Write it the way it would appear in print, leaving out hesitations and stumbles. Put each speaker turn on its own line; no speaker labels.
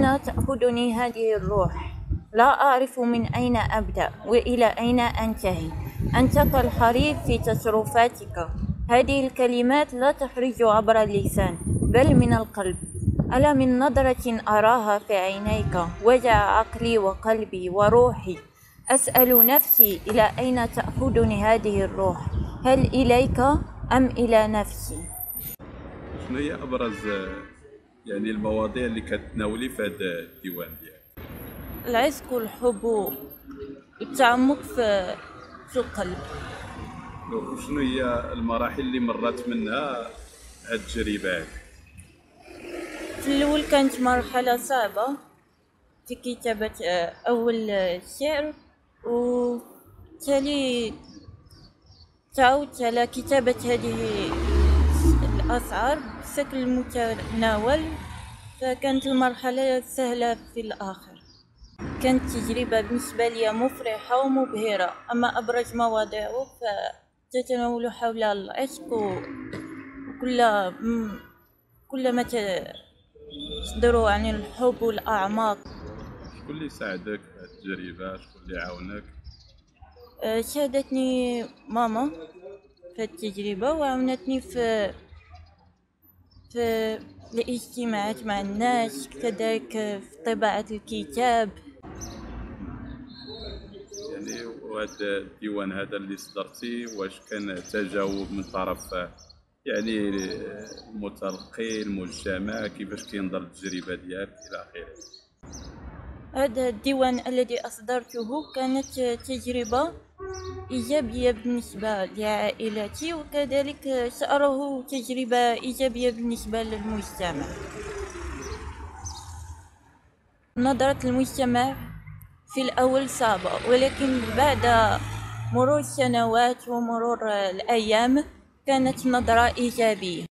أين تأخذني هذه الروح؟ لا أعرف من أين أبدأ وإلى أين أنتهي. أنت كالحريف في تصرفاتك. هذه الكلمات لا تخرج عبر اللسان بل من القلب. ألا من نظرة أراها في عينيك وجع عقلي وقلبي وروحي. أسأل نفسي إلى أين تأخذني هذه الروح؟ هل إليك أم إلى نفسي؟
شنو هي ابرز يعني المواضيع اللي كتناولي في هذا الديوان ديالك؟
العشق والحب والتعمق في القلب.
وشنو هي المراحل اللي مرات منها هاد التجربه هادي؟
في الأول كانت مرحلة صعبة في كتابة أول شعر، وتالي تعودت على كتابة هذه الأشعار بشكل متناول، فكانت المرحلة سهلة في الآخر. كانت تجربة بالنسبة لي مفرحة ومبهرة. أما أبرز مواضيعه فتتناول حول العشق وكل ما تصدر عن الحب والأعماق.
شكون اللي ساعدك في هاد التجربه؟ شكون اللي عاونك؟
ساعدتني ماما في التجربة، وعاونتني في الاجتماعات مع الناس، كذلك في طباعة الكتاب.
يعني وهذا الديوان هذا اللي صدرتي واش كان تجاوب من طرف يعني المتلقي، المجتمع، كيفاش كينظر للتجربه ديالك الى اخره؟
هذا الديوان الذي أصدرته كانت تجربة إيجابية بالنسبة لعائلتي، وكذلك سأراه تجربة إيجابية بالنسبة للمجتمع. نظرة المجتمع في الأول صعبة، ولكن بعد مرور السنوات ومرور الأيام كانت نظرة إيجابية.